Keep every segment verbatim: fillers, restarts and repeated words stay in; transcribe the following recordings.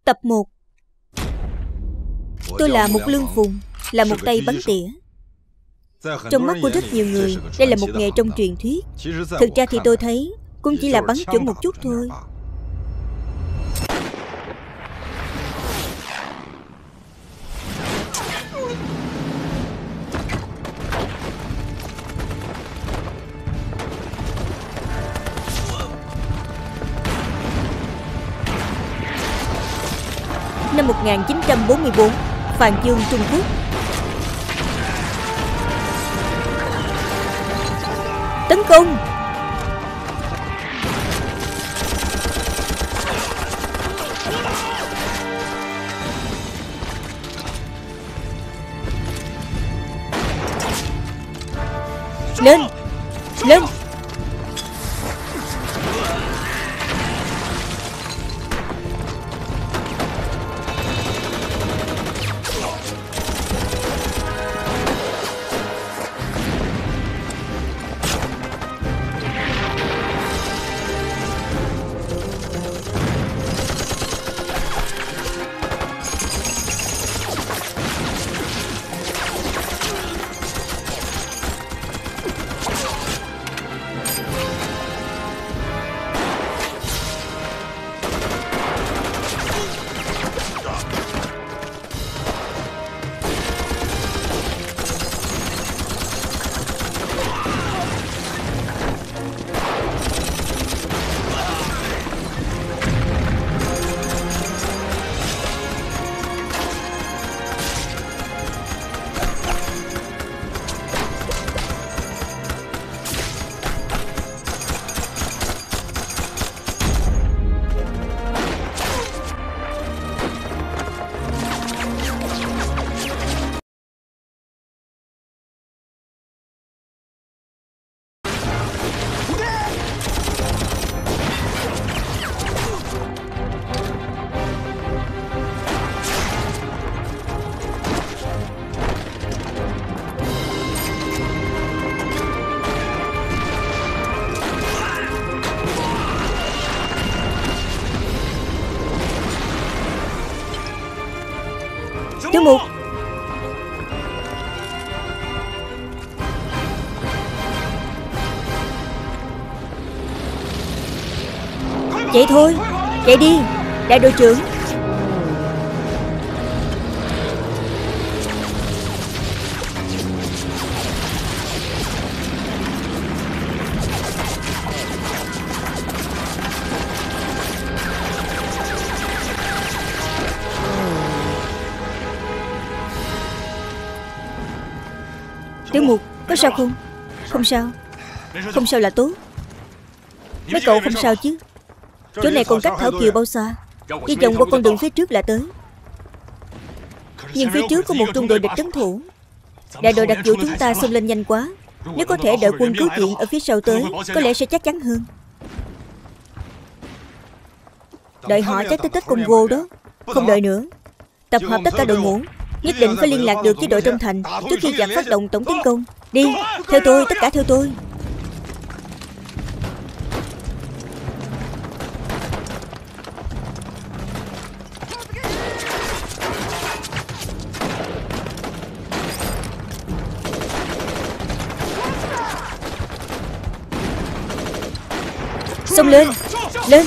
Tập một. Tôi là một lương phùng, là một tay bắn tỉa. Trong mắt của rất nhiều người, đây là một nghề trong truyền thuyết. Thực ra thì tôi thấy cũng chỉ là bắn chuẩn một chút thôi. Năm một nghìn chín trăm bốn mươi tư, Phàn Dương, Trung Quốc. Tấn công! Lên! Lên! Tiểu Mục! Chạy thôi! Chạy đi! Đại đội trưởng! Tiểu Mục, có sao không? Không sao. Không sao là tốt. Mấy cậu không sao chứ? Chỗ này còn cách Thảo Kiều bao xa? Đi vòng qua con đường phía trước là tới. Nhưng phía trước có một trung đội địch trấn thủ. Đại đội đặc vụ chúng ta xông lên nhanh quá. Nếu có thể đợi quân cứu viện ở phía sau tới, có lẽ sẽ chắc chắn hơn. Đợi họ chắc tới Tết Congo đó. Không đợi nữa. Tập hợp tất cả đội ngũ, nhất định phải liên lạc được với đội trong thành trước khi giặc phát động tổng tiến công. Đi, theo tôi, tất cả theo tôi. Xông lên! Lên!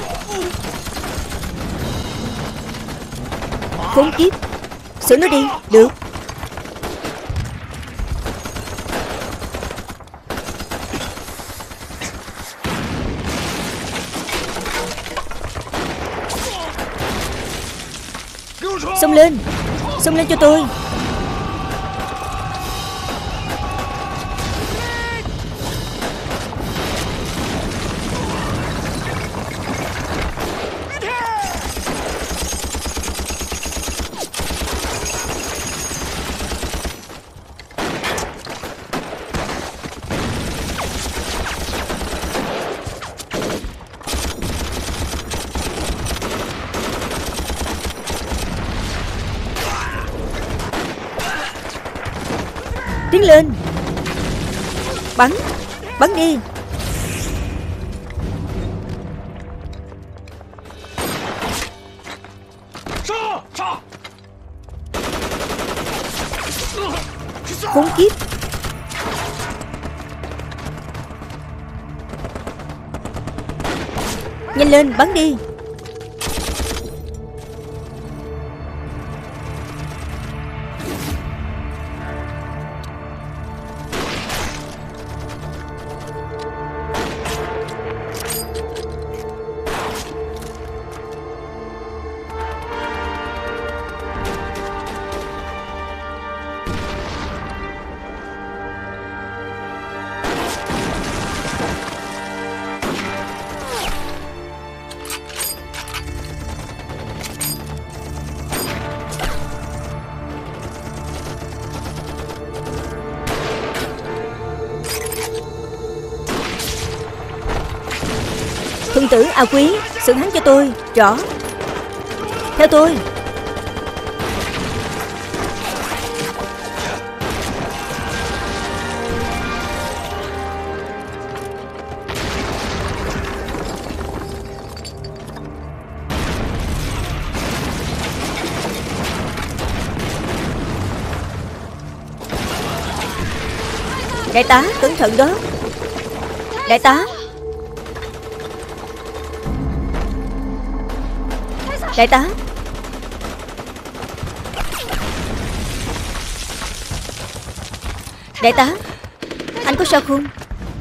Khốn kiếp! Xử nó đi! Được! Xông lên! Xông lên cho tôi! Tiến lên! Bắn! Bắn đi! Khốn kiếp. Nhanh lên, bắn đi. Thuận tử A Quý, xử hắn cho tôi. Rõ. Theo tôi. Đại tá, cẩn thận đó. Đại tá. Đại tá. Đại tá, anh có sao không?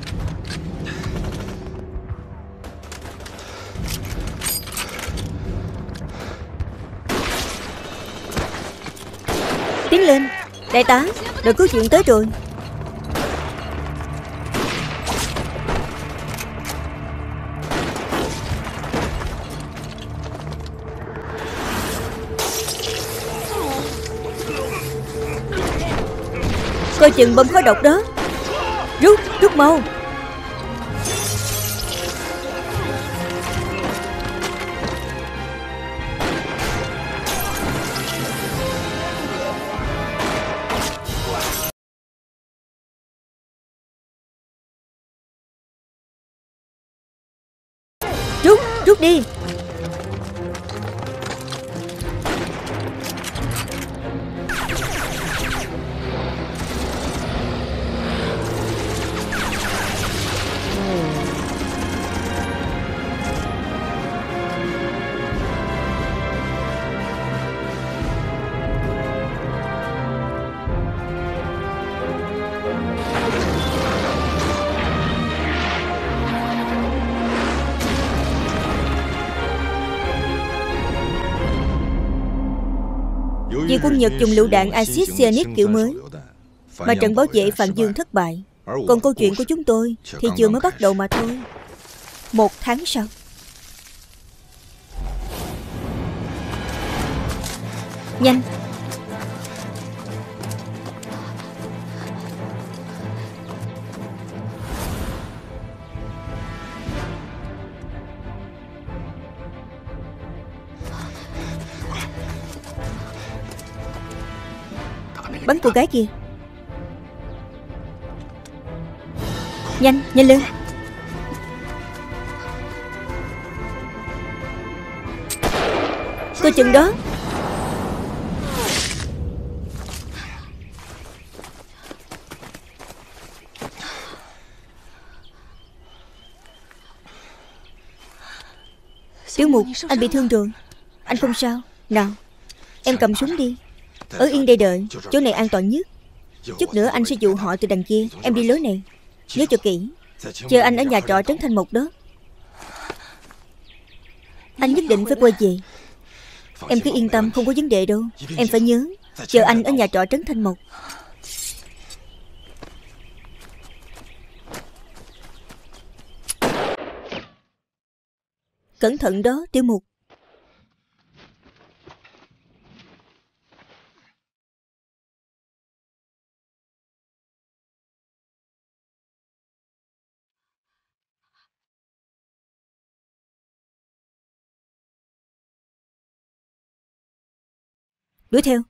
Tiến lên. Đại tá, đội cứu viện tới rồi. Coi chừng bom khói độc đó. Rút, rút mau. Rút, rút đi. Vì quân Nhật dùng lựu đạn axit cyanit kiểu mới mà trận bảo vệ Phạn Dương thất bại. Còn câu chuyện của chúng tôi thì vừa mới bắt đầu mà thôi. Một tháng sau. Nhanh. Bắn cô gái kia. Nhanh, nhanh lên. Coi chừng đó. Tiểu Mục, anh bị thương rồi. Anh không sao. Nào, em cầm súng đi. Ở yên đây đợi, chỗ này an toàn nhất. Chút nữa anh sẽ dụ họ từ đằng kia. Em đi lối này. Nhớ cho kỹ. Chờ anh ở nhà trọ Trấn Thanh Mộc đó. Anh nhất định phải quay về. Em cứ yên tâm, không có vấn đề đâu. Em phải nhớ. Chờ anh ở nhà trọ Trấn Thanh Mộc. Cẩn thận đó, Tiểu Mục. Đuổi theo.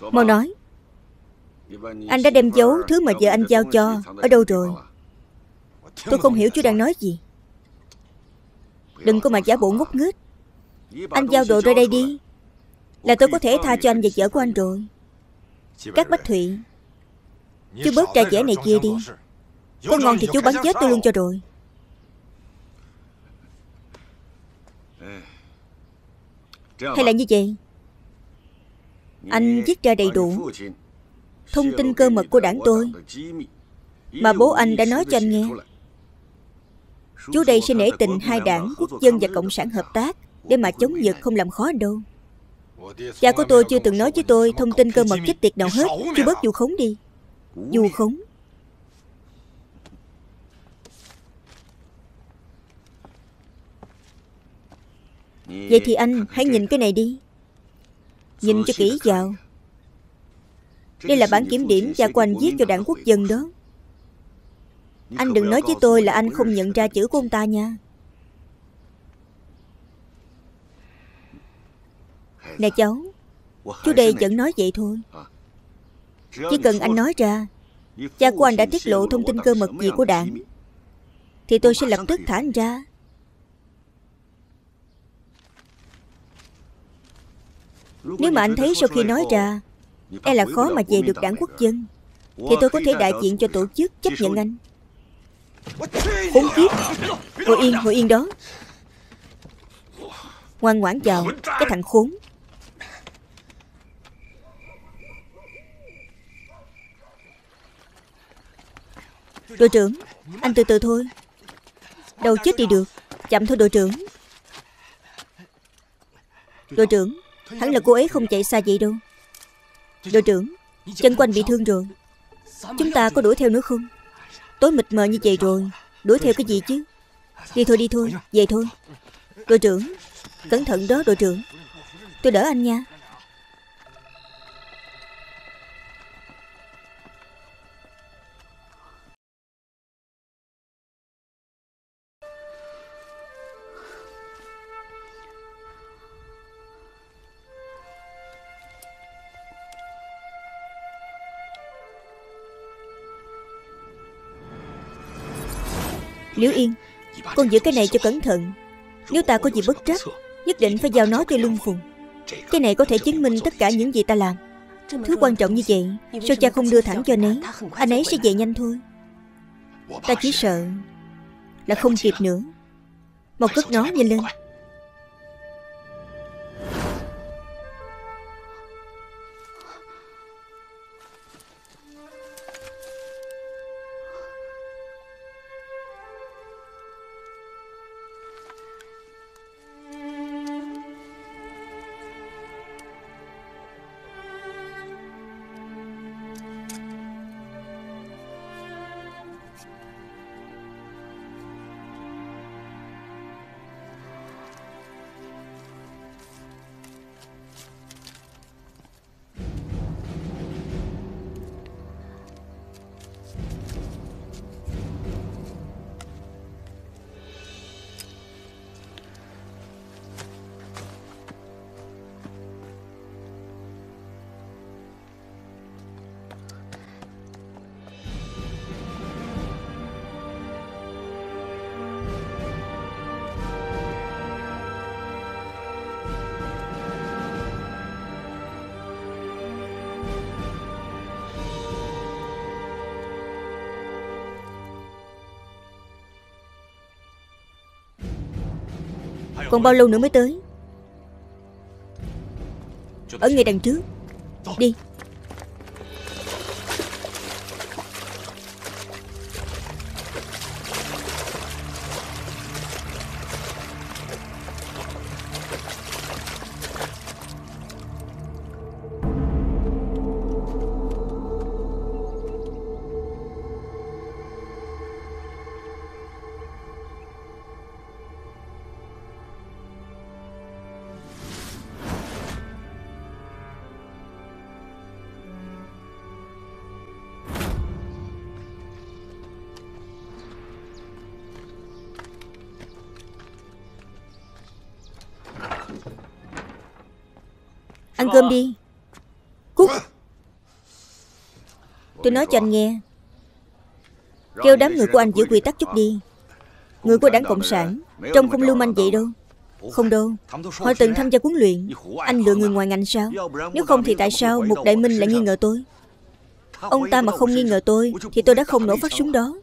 Mau nói, anh đã đem giấu thứ mà vợ anh giao cho ở đâu rồi? Tôi không hiểu chú đang nói gì. Đừng có mà giả bộ ngốc nghếch. Anh giao đồ ra đây đi, là tôi có thể tha cho anh và vợ của anh rồi. Các Bách Thụy, chú bớt ra vẻ này kia đi. Có ngon thì chú bắn chết tôi luôn cho rồi. Hay là như vậy, anh viết ra đầy đủ thông tin cơ mật của đảng tôi mà bố anh đã nói cho anh nghe. Chú đây sẽ nể tình hai đảng Quốc dân và Cộng sản hợp tác để mà chống Nhật không làm khó anh đâu. Cha của tôi chưa từng nói với tôi thông tin cơ mật chết tiệt nào hết. Chú bớt vu khống đi. Vu khống. Vậy thì anh hãy nhìn cái này đi. Nhìn cho kỹ vào. Đây là bản kiểm điểm cha của anh viết cho đảng Quốc dân đó. Anh đừng nói với tôi là anh không nhận ra chữ của ông ta nha. Nè cháu, chú đây vẫn nói vậy thôi. Chỉ cần anh nói ra cha của anh đã tiết lộ thông tin cơ mật gì của đảng thì tôi sẽ lập tức thả anh ra. Nếu mà anh thấy sau khi nói ra e là khó mà về được đảng Quốc dân thì tôi có thể đại diện cho tổ chức chấp nhận anh. Khốn kiếp. Ngồi yên, ngồi yên đó. Ngoan ngoãn vào, cái thằng khốn. Đội trưởng, anh từ từ thôi. Đâu chết đi được. Chậm thôi đội trưởng. Đội trưởng, hẳn là cô ấy không chạy xa vậy đâu. Đội trưởng, chân của anh bị thương rồi. Chúng ta có đuổi theo nữa không? Tối mịt mờ như vậy rồi, đuổi theo cái gì chứ? Đi thôi, đi thôi, về thôi. Đội trưởng, cẩn thận đó đội trưởng. Tôi đỡ anh nha. Liễu Yên, con giữ cái này cho cẩn thận. Nếu ta có gì bất trắc, nhất định phải giao nó cho Lung Phùng. Cái này có thể chứng minh tất cả những gì ta làm. Thứ quan trọng như vậy, sao cha không đưa thẳng cho anh ấy? Anh ấy sẽ về nhanh thôi. Ta chỉ sợ là không kịp nữa. Mau cất nó nhanh lên. Còn bao lâu nữa mới tới? Ở ngay đằng trước. Đi. Ăn cơm đi. Cút. Tôi nói cho anh nghe, kêu đám người của anh giữ quy tắc chút đi. Người của đảng Cộng sản trông không lưu manh vậy đâu. Không đâu, họ từng tham gia huấn luyện. Anh lựa người ngoài ngành sao? Nếu không thì tại sao Mục Đại Minh lại nghi ngờ tôi? Ông ta mà không nghi ngờ tôi thì tôi đã không nổ phát súng đó.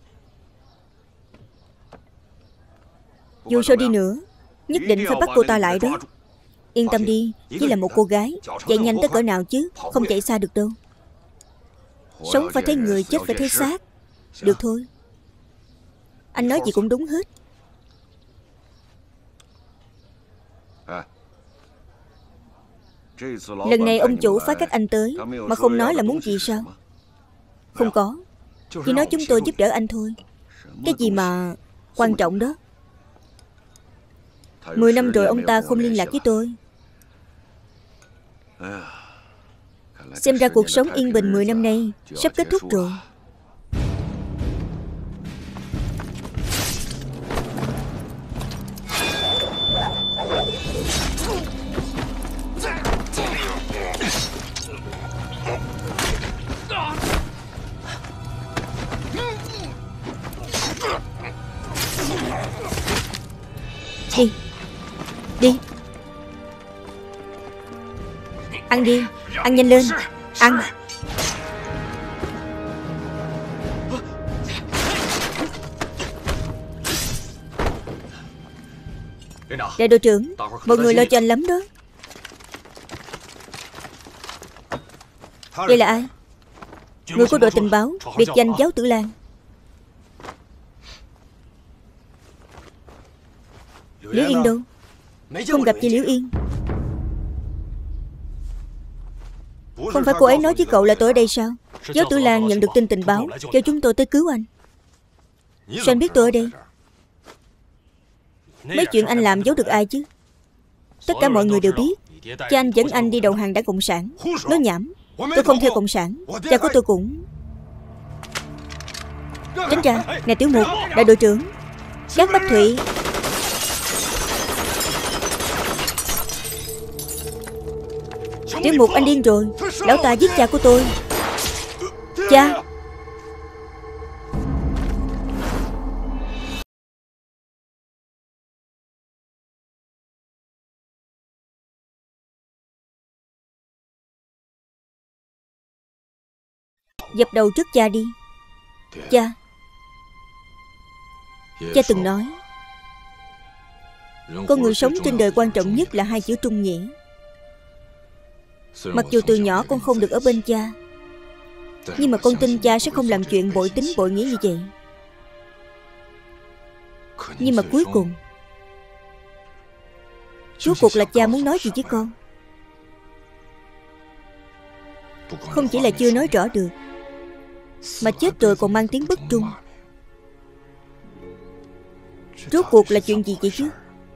Dù sao đi nữa, nhất định phải bắt cô ta lại đó. Yên tâm đi, chỉ là một cô gái, chạy nhanh tới cỡ nào chứ, không chạy xa được đâu. Sống phải thấy người, chết phải thấy xác. Được thôi. Anh nói gì cũng đúng hết. Lần này ông chủ phái các anh tới mà không nói là muốn gì sao? Không có, chỉ nói chúng tôi giúp đỡ anh thôi. Cái gì mà quan trọng đó. Mười năm rồi ông ta không liên lạc với tôi. Xem ra cuộc sống yên bình mười năm nay sắp kết thúc rồi. Đi, đi. Ăn đi, ăn nhanh lên. Ăn. Đại đội trưởng, mọi người lo cho anh lắm đó. Đây là ai? Người của đội tình báo, biệt danh Giáo Tử Lan. Liễu Yên đâu? Không gặp chị Liễu Yên. Không phải cô ấy nói với cậu là tôi ở đây sao? Giáo Tử Lan nhận được tin tình báo, kêu chúng tôi tới cứu anh. Sao anh biết tôi ở đây? Mấy chuyện anh làm giấu được ai chứ? Tất cả mọi người đều biết. Cha anh dẫn anh đi đầu hàng đảng Cộng sản. Nói nhảm. Tôi không theo Cộng sản. Cha của tôi cũng... Tránh ra. Nè Tiểu Mục, đại đội trưởng, Gác Bách Thụy. Tiểu Mục, anh điên rồi. Lão ta giết cha của tôi. Cha. Dập đầu trước cha đi. Cha. Cha từng nói, con người sống trên đời quan trọng nhất là hai chữ trung nghĩa. Mặc dù từ nhỏ con không được ở bên cha, nhưng mà con tin cha sẽ không làm chuyện bội tính bội nghĩa như vậy. Nhưng mà cuối cùng, rốt cuộc là cha muốn nói gì với con? Không chỉ là chưa nói rõ được, mà chết rồi còn mang tiếng bất trung. Rốt cuộc là chuyện gì vậy chứ?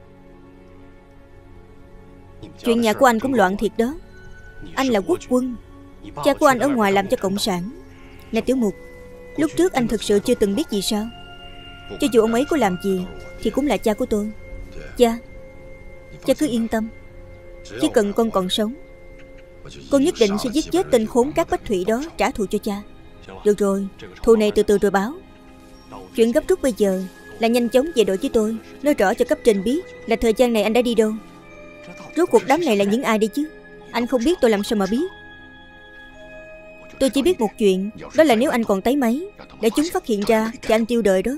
Chuyện nhà của anh cũng loạn thiệt đó. Anh là quốc quân, cha của anh ở ngoài làm cho Cộng sản. Nè Tiểu Mục, lúc trước anh thực sự chưa từng biết gì sao? Cho dù ông ấy có làm gì thì cũng là cha của tôi. Cha, cha cứ yên tâm. Chỉ cần con còn sống, con nhất định sẽ giết chết tên khốn Cát Bách Thụy đó, trả thù cho cha. Được rồi, thù này từ từ rồi báo. Chuyện gấp rút bây giờ là nhanh chóng về đội với tôi, nói rõ cho cấp trên biết là thời gian này anh đã đi đâu. Rốt cuộc đám này là những ai đây chứ? Anh không biết tôi làm sao mà biết. Tôi chỉ biết một chuyện, đó là nếu anh còn tái máy để chúng phát hiện ra thì anh tiêu đời đó.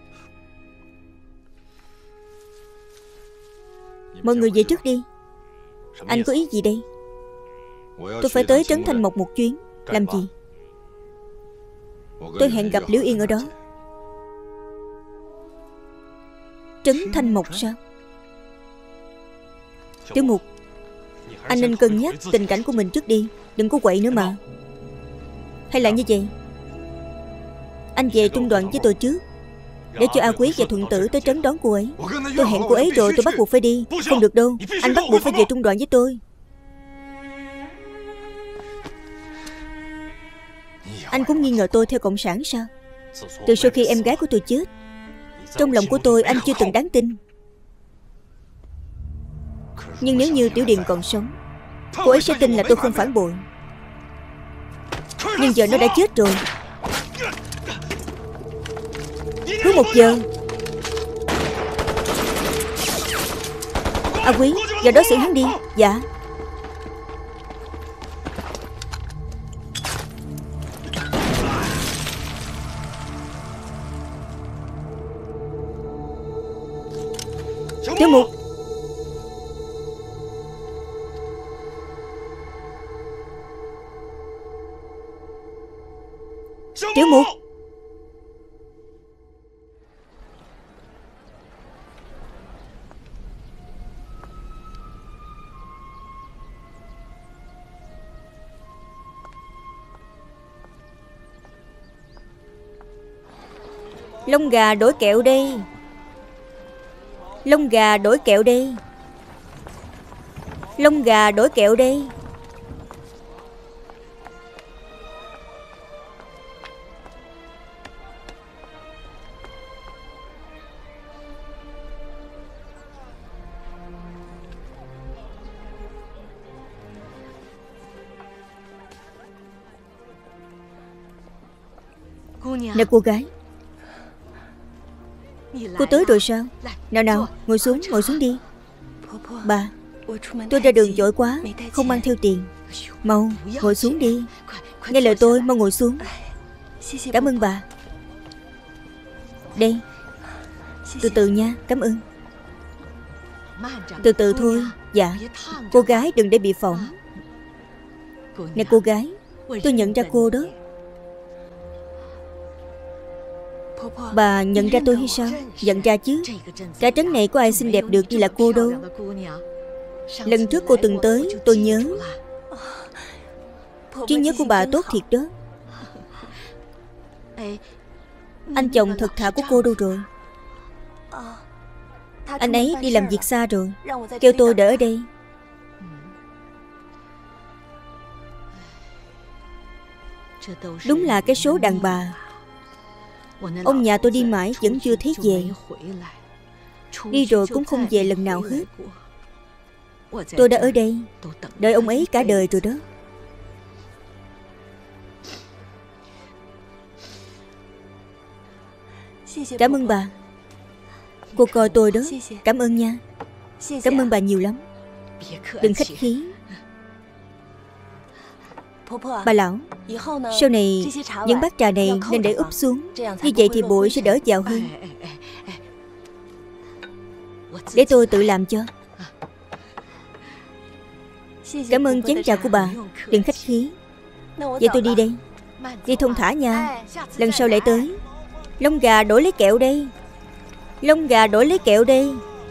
Mọi người về trước đi. Anh có ý gì đây? Tôi phải tới Trấn Thanh Mộc một chuyến. Làm gì? Tôi hẹn gặp Liễu Yên ở đó. Trấn Thanh Mộc sao? Tiểu Mục, anh nên cân nhắc tình cảnh của mình trước đi. Đừng có quậy nữa mà. Hay là như vậy, anh về trung đoàn với tôi trước, để cho A Quý và Thuận Tử tới trấn đón cô ấy. Tôi hẹn cô ấy rồi, tôi bắt buộc phải đi. Không được đâu, anh bắt buộc phải về trung đoàn với tôi. Anh cũng nghi ngờ tôi theo Cộng sản sao? Từ sau khi em gái của tôi chết, trong lòng của tôi anh chưa từng đáng tin. Nhưng nếu như Tiểu Điền còn sống, cô ấy sẽ tin là tôi không phản bội. Nhưng giờ nó đã chết rồi. Cứ một giờ. A Quý, giờ đối xử hắn đi. Dạ. Tiểu Mục. Tiểu Mục. Lông gà đổi kẹo đây. Lông gà đổi kẹo đây. Lông gà đổi kẹo đây. Nè cô gái, cô tới rồi sao? Nào nào, ngồi xuống, ngồi xuống đi. Bà, tôi ra đường vội quá, không mang theo tiền. Mau, ngồi xuống đi. Nghe lời tôi, mau ngồi xuống. Cảm ơn bà. Đây, từ từ nha, cảm ơn. Từ từ thôi. Dạ, cô gái đừng để bị phỏng. Nè cô gái, tôi nhận ra cô đó. Bà nhận ra tôi hay sao? Nhận ra chứ. Cả trấn này có ai xinh đẹp được như là cô đâu. Lần trước cô từng tới, tôi nhớ. Trí nhớ của bà tốt thiệt đó. Anh chồng thật thà của cô đâu rồi? Anh ấy đi làm việc xa rồi, kêu tôi đợi ở đây. Đúng là cái số đàn bà. Ông nhà tôi đi mãi vẫn chưa thấy về. Đi rồi cũng không về lần nào hết. Tôi đã ở đây đợi ông ấy cả đời rồi đó. Cảm ơn bà. Cô coi tôi đó. Cảm ơn nha. Cảm ơn bà nhiều lắm. Đừng khách khí. Bà lão, sau này những bát trà này nên để úp xuống. Như vậy thì bụi sẽ đỡ vào hơn. Để tôi tự làm cho. Cảm ơn chén trà của bà. Đừng khách khí. Vậy tôi đi đây. Đi thông thả nha. Lần sau lại tới. Lông gà đổi lấy kẹo đây. Lông gà đổi lấy kẹo đây.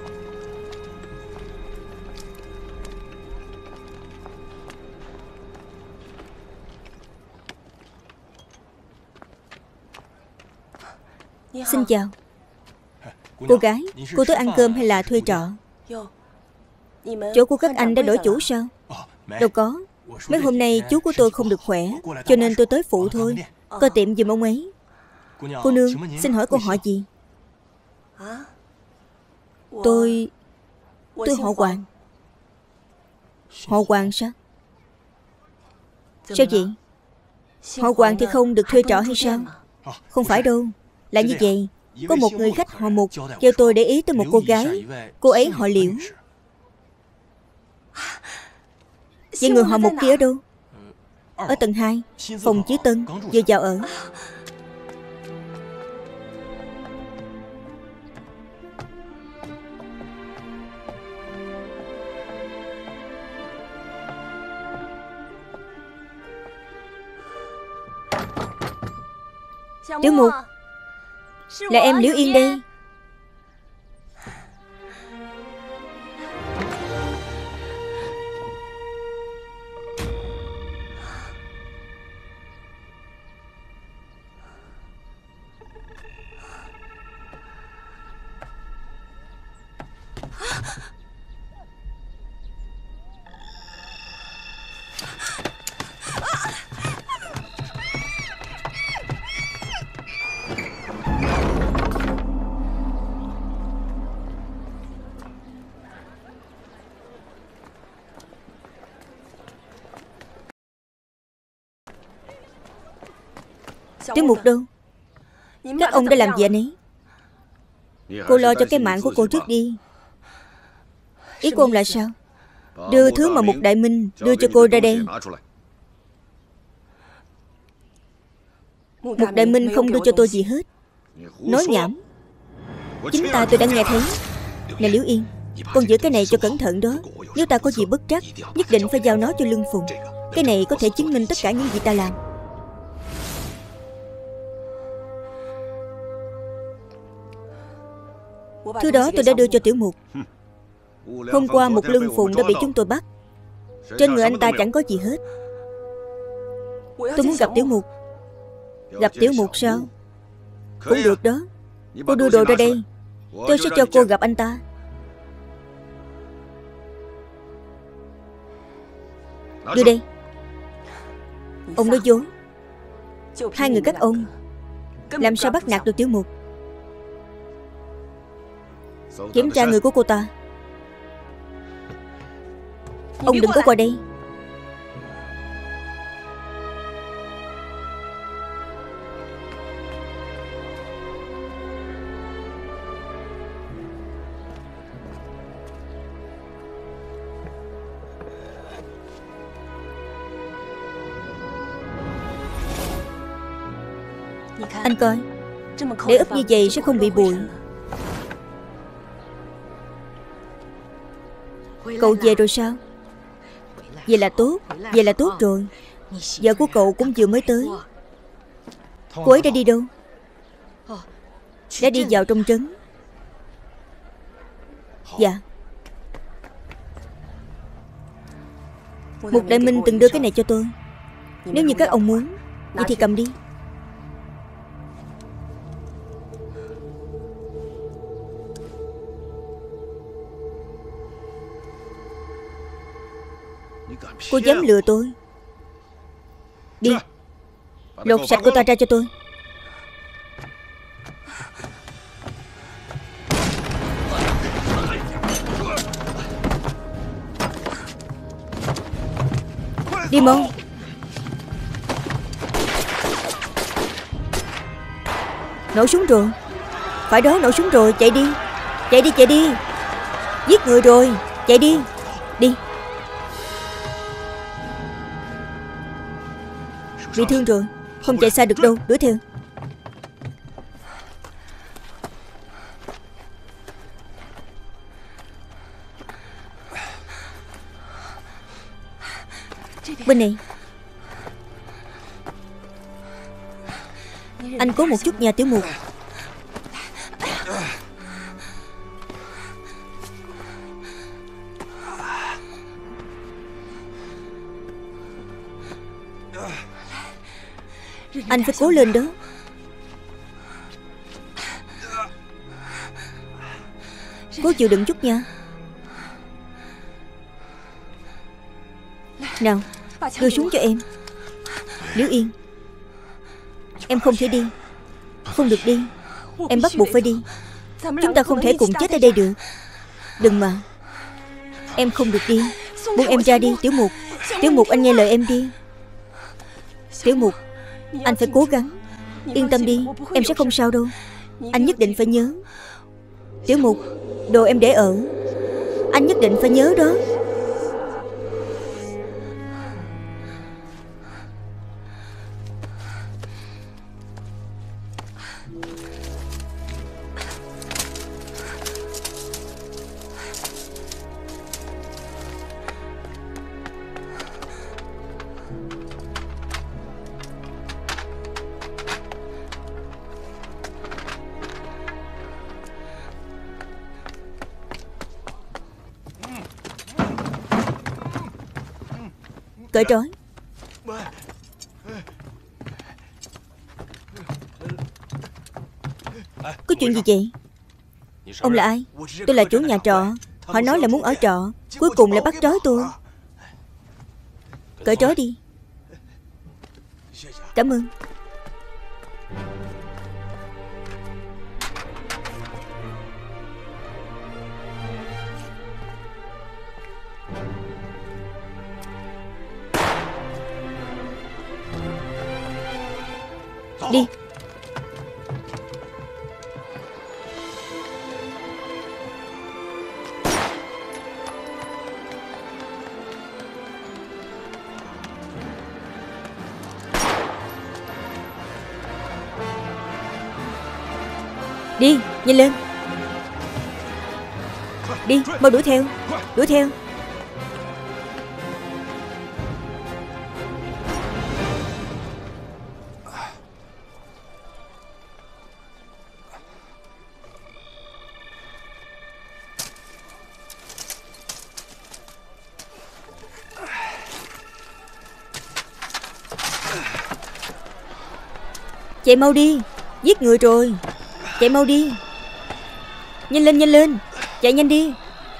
Xin chào. Cô gái, cô tới ăn cơm hay là thuê trọ? Chỗ của các anh đã đổi chủ sao? Đâu có. Mấy hôm nay chú của tôi không được khỏe, cho nên tôi tới phụ thôi. Coi tiệm giùm ông ấy. Cô nương, xin hỏi cô họ gì? Tôi... Tôi họ Hoàng. Họ Hoàng sao? Sao vậy? Họ Hoàng thì không được thuê trọ hay sao? Không phải đâu. Là như vậy. Có một người khách họ Mục kêu tôi để ý tới một cô gái. Cô ấy họ Liễu. Vậy người họ Mục kia ở đâu? Ở tầng hai, phòng chữ Tân, vừa vào ở. Tiểu Mục, là em Liễu Yên đây. Tiểu Mục đâu? Các ông đã làm gì anh ấy? Cô lo cho cái mạng của cô trước đi. Ý của ông là sao? Đưa thứ mà Mục Đại Minh đưa cho cô ra đây. Mục Đại Minh không đưa cho tôi gì hết. Nói nhảm. Chính ta tôi đã nghe thấy. Nè Liễu Yên, con giữ cái này cho cẩn thận đó. Nếu ta có gì bất trắc, nhất định phải giao nó cho Lương Phùng. Cái này có thể chứng minh tất cả những gì ta làm. Thứ đó tôi đã đưa cho Tiểu Mục. Hôm qua một Lương Phùng đã bị chúng tôi bắt. Trên người anh ta chẳng có gì hết. Tôi muốn gặp Tiểu Mục. Gặp Tiểu Mục sao? Cũng được đó. Cô đưa đồ ra đây, tôi sẽ cho cô gặp anh ta. Đưa đây. Ông nói dối. Hai người các ông làm sao bắt nạt được Tiểu Mục? Kiểm tra người của cô ta. Ông đừng có qua đây. Anh coi, để úp như vậy sẽ không bị bụi. Cậu về rồi sao? Vậy là tốt. Vậy là tốt rồi. Vợ của cậu cũng vừa mới tới. Cô ấy đã đi đâu? Đã đi vào trong trấn. Dạ. Mục Đại Minh từng đưa cái này cho tôi. Nếu như các ông muốn, vậy thì cầm đi. Cô dám lừa tôi? Đi, lột sạch cô ta ra cho tôi. Đi mau. Nổ súng rồi. Phải đó, nổ súng rồi. Chạy đi. Chạy đi, chạy đi. Giết người rồi. Chạy đi. Đi. Bị thương rồi, không chạy xa được đâu. Đuổi theo. Bên này. Anh có một chút nha Tiểu Mục. Anh phải cố lên đó. Cố chịu đựng chút nha. Nào, đưa súng cho em. Liễu Yên, em không thể đi. Không được đi. Em bắt buộc phải đi. Chúng ta không thể cùng chết ở đây được. Đừng mà. Em không được đi. Buông em ra đi Tiểu Mục. Tiểu Mục, anh nghe lời em đi. Tiểu Mục, anh phải cố gắng. Yên tâm đi, em sẽ không sao đâu. Anh nhất định phải nhớ. Tiểu Mục, đồ em để ở, anh nhất định phải nhớ đó. Cởi trói. Có chuyện gì vậy? Ông là ai? Tôi là chủ nhà trọ. Họ nói là muốn ở trọ, cuối cùng lại bắt trói tôi. Cởi trói đi. Cảm ơn. Đi. Đi, nhanh lên. Đi, mau đuổi theo. Đuổi theo. Chạy mau đi. Giết người rồi. Chạy mau đi. Nhanh lên, nhanh lên. Chạy nhanh đi.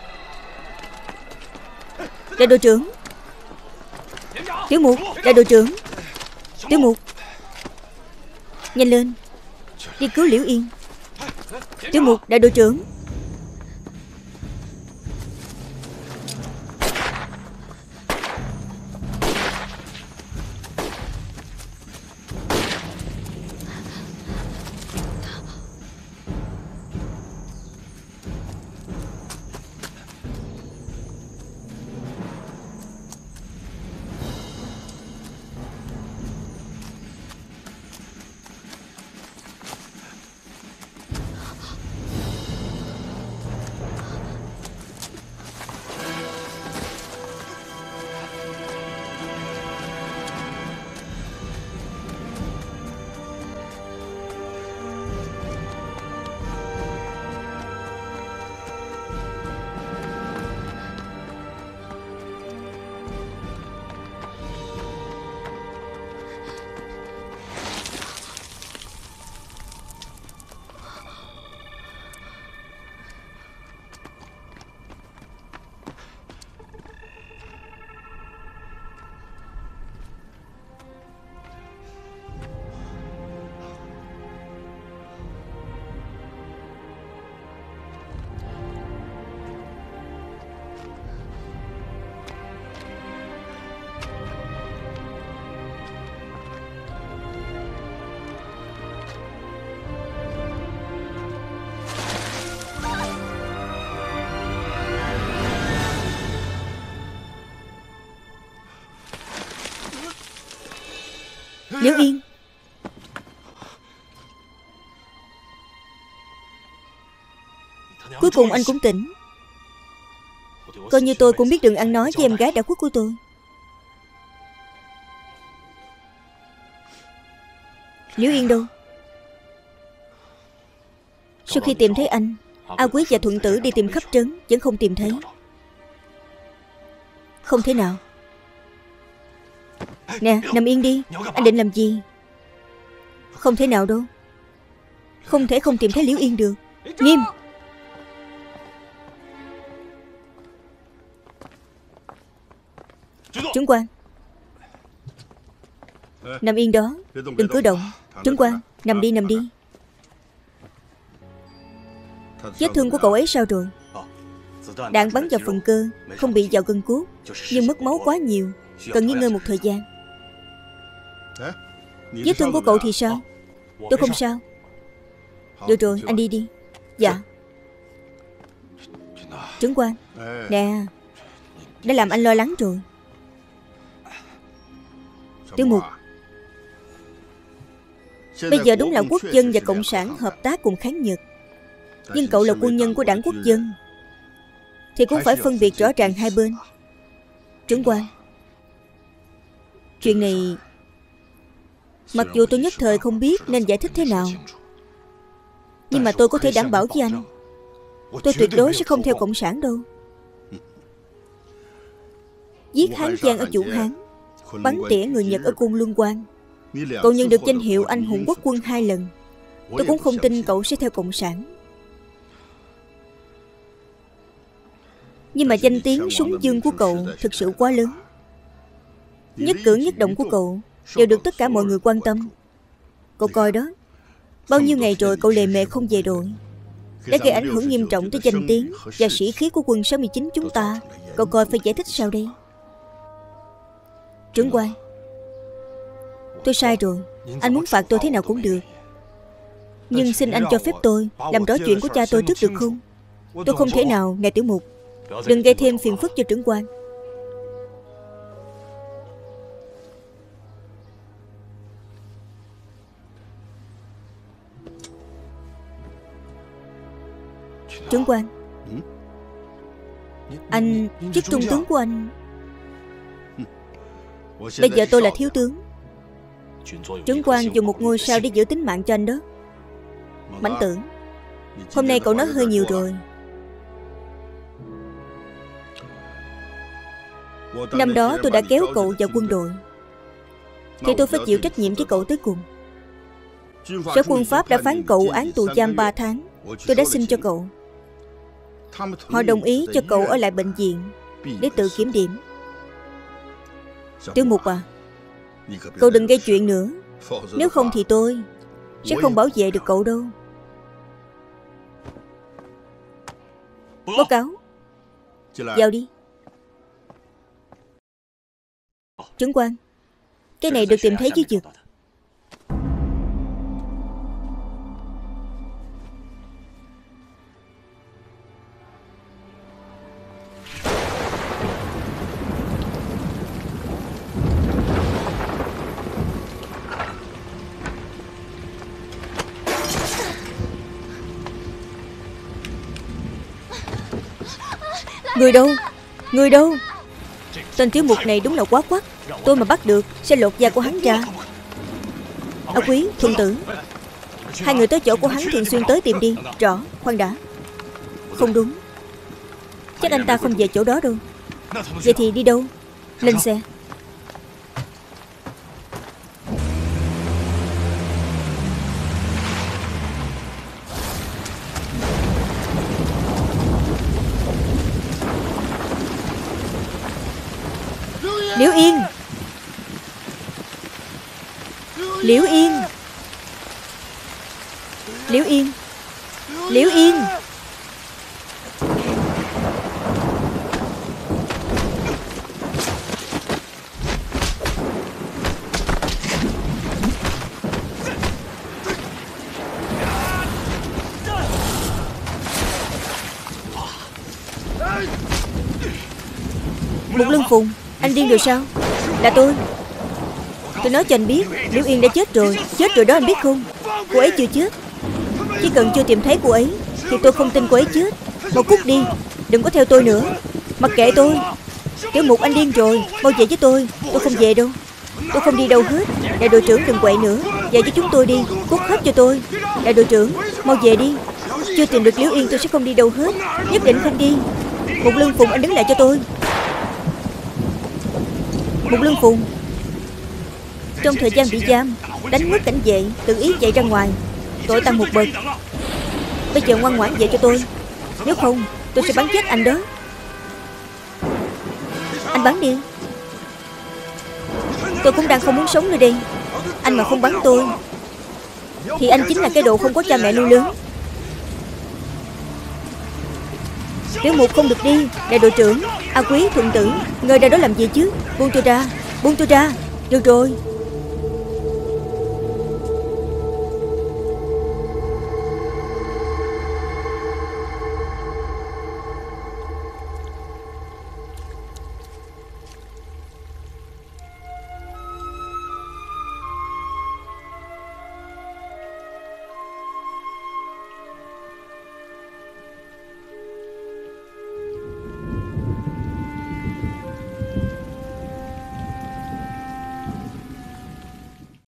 Đại đội trưởng. Tiểu Mục. Đại đội trưởng. Tiểu Mục. Nhanh lên. Đi cứu Liễu Yên. Tiểu Mục. Đại đội trưởng. Liễu Yên. Cuối cùng anh cũng tỉnh. Coi như tôi cũng biết đừng ăn nói với em gái đã khuất của tôi. Liễu Yên đâu? Sau khi tìm thấy anh, A Quý và Thuận Tử đi tìm khắp trấn vẫn không tìm thấy. Không thể nào. Nè, nằm yên đi. Anh định làm gì? Không thể nào đâu. Không thể không tìm thấy Liễu Yên được. Nghiêm. Trấn quan. Nằm yên đó. Đừng cử động. Trấn quan, nằm đi, nằm đi. Vết thương của cậu ấy sao rồi? Đạn bắn vào phần cơ, không bị vào gân cốt, nhưng mất máu quá nhiều, cần nghỉ ngơi một thời gian. Vết thương của cậu thì sao? Tôi không sao. Được rồi, anh đi đi. Dạ. Trấn quan. Nè, đã làm anh lo lắng rồi. Tiểu Mục, bây giờ đúng là quốc dân và cộng sản hợp tác cùng kháng Nhật, nhưng cậu là quân nhân của đảng quốc dân thì cũng phải phân biệt rõ ràng hai bên. Trấn quan, chuyện này mặc dù tôi nhất thời không biết nên giải thích thế nào, nhưng mà tôi có thể đảm bảo với anh, tôi tuyệt đối sẽ không theo cộng sản đâu. Giết Hán Giang ở Vũ Hán, bắn tỉa người Nhật ở Côn Luân Quan, cậu nhận được danh hiệu anh hùng quốc quân hai lần. Tôi cũng không tin cậu sẽ theo cộng sản. Nhưng mà danh tiếng súng dương của cậu thực sự quá lớn. Nhất cử nhất động của cậu đều được tất cả mọi người quan tâm. Cậu coi đó, bao nhiêu ngày rồi cậu lề mề không về đội, đã gây ảnh hưởng nghiêm trọng tới danh tiếng và sĩ khí của quân sáu mươi chín chúng ta. Cậu coi phải giải thích sao đây? Trưởng quan, tôi sai rồi. Anh muốn phạt tôi thế nào cũng được, nhưng xin anh cho phép tôi làm rõ chuyện của cha tôi trước được không? Tôi không thể nào. Nè Tiểu Mục, đừng gây thêm phiền phức cho trưởng quan. Trưởng quan, anh, chức trung tướng của anh. Bây giờ tôi là thiếu tướng. Trưởng quan dùng một ngôi sao để giữ tính mạng cho anh đó. Mãnh Tử, hôm nay cậu nói hơi nhiều rồi. Năm đó tôi đã kéo cậu vào quân đội, thì tôi phải chịu trách nhiệm với cậu tới cùng. Sở quân Pháp đã phán cậu án tù giam ba tháng. Tôi đã xin cho cậu. Họ đồng ý cho cậu ở lại bệnh viện để tự kiểm điểm. Tiểu Mục à, cậu đừng gây chuyện nữa. Nếu không thì tôi sẽ không bảo vệ được cậu đâu. Báo cáo. Vào đi. Trưởng quan, cái này được tìm thấy dưới vực. Người đâu? Người đâu? Tên Tiểu Mục này đúng là quá quắc. Tôi mà bắt được sẽ lột da của hắn ra. A Quý, Thuần Tử, hai người tới chỗ của hắn thường xuyên tới tìm đi. Rõ. Khoan đã. Không đúng, chắc anh ta không về chỗ đó đâu. Vậy thì đi đâu? Lên xe. Liễu Yên, Liễu Yên, Liễu Yên, Liễu Yên. Một Lương Phùng, anh điên rồi sao? Là tôi. Tôi nói cho anh biết, Liễu Yên đã chết rồi. Chết rồi đó, anh biết không? Cô ấy chưa chết. Chỉ cần chưa tìm thấy cô ấy thì tôi không tin cô ấy chết. Mau cút đi, đừng có theo tôi nữa. Mặc kệ tôi. Tiểu Mục, anh điên rồi. Mau về với tôi. Tôi không về đâu. Tôi không đi đâu hết. Đại đội trưởng đừng quậy nữa. Về với chúng tôi đi. Cút hết cho tôi. Đại đội trưởng, mau về đi. Chưa tìm được Liễu Yên tôi sẽ không đi đâu hết. Nhất định không đi. Một Lương Phùng, anh đứng lại cho tôi. Một Lương Phùng, trong thời gian bị giam, đánh mất cảnh vệ, tự ý chạy ra ngoài, tội tăng một bậc. Bây giờ ngoan ngoãn về cho tôi. Nếu không tôi sẽ bắn chết anh đó. Anh bắn đi. Tôi cũng đang không muốn sống nữa đây. Anh mà không bắn tôi thì anh chính là cái đồ không có cha mẹ nuôi lớn. Tiểu Mục không được đi. Đại đội trưởng, A Quý, Thuận Tử, người ra đó làm gì chứ? Buông tôi ra. Buông tôi ra. Được rồi.